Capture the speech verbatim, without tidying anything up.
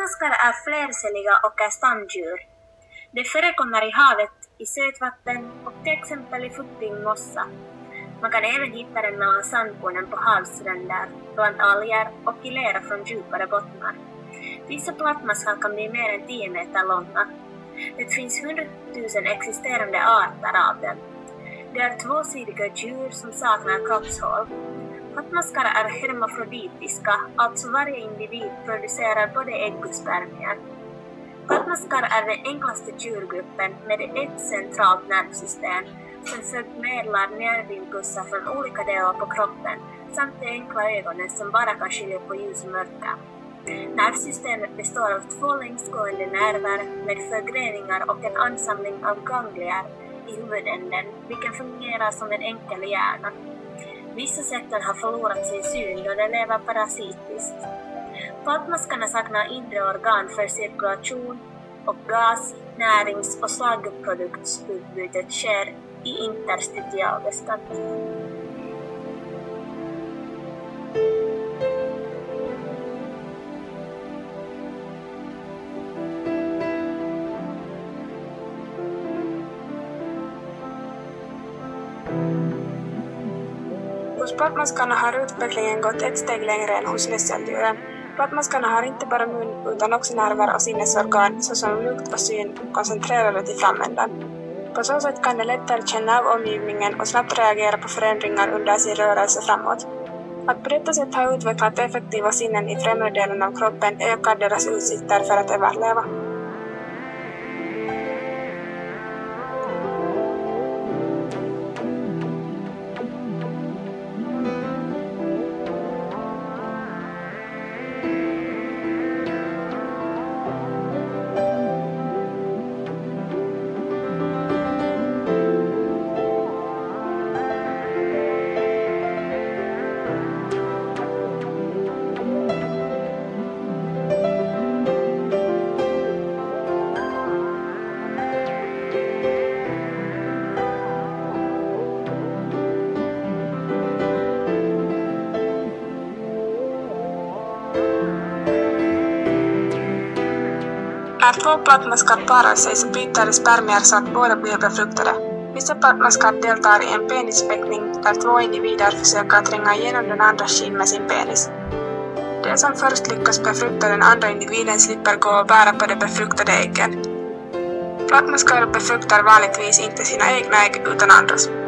Plattmaskar är flercelliga och är standdjur. De förekommer i havet, i sötvatten och till exempel i fuktig mossa. Man kan även hitta den mellan sandkornen på havsstränder, bland alger och i lera från djupare bottnar. Vissa plattmaskar kan bli mer än tio meter långa. Det finns hundratusen existerande arter av dem. De är tvåsidiga djur som saknar kroppshål. Plattmaskar är hermafroditiska, alltså varje individ producerar både ägg och spermier. Plattmaskar är den enklaste djurgruppen med ett centralt nervsystem som förmedlar nervimpulser från olika delar på kroppen samt de enkla ögonen som bara kan skilja på ljus och mörker. Nervsystemet består av två längsgående nerver med förgreningar och en ansamling av ganglier i huvudänden, vilken fungerar som en enkel hjärna. Vissa sektor har förlorat sin syn då de lever parasitiskt. Plattmaskarna saknar inre organ för cirkulation och gas, närings- och slagproduktsutbytet sker i interstitialväskan. Hos plattmaskarna har utvecklingen gått ett steg längre än hos nässeldjuren. Plattmaskarna har inte bara mun utan också nerver och sinnesorgan såsom lukt och syn koncentrerade till framändan. På så sätt kan de lättare känna av omgivningen och snabbt reagera på förändringar under sin rörelse framåt. Att på detta sätt ha utvecklat effektiva sinnen i främre delen av kroppen ökar deras utsikter för att överleva. När två plattmaskar parar sig så byter de spermier så att båda blir befruktade. Vissa plattmaskar deltar i en penisfäktning där två individer försöker tränga igenom den andra skinn med sin penis. Den som först lyckas befrukta den andra individen slipper gå och bära på de befruktade äggen. Plattmaskar befruktar vanligtvis inte sina egna ägg utan andras.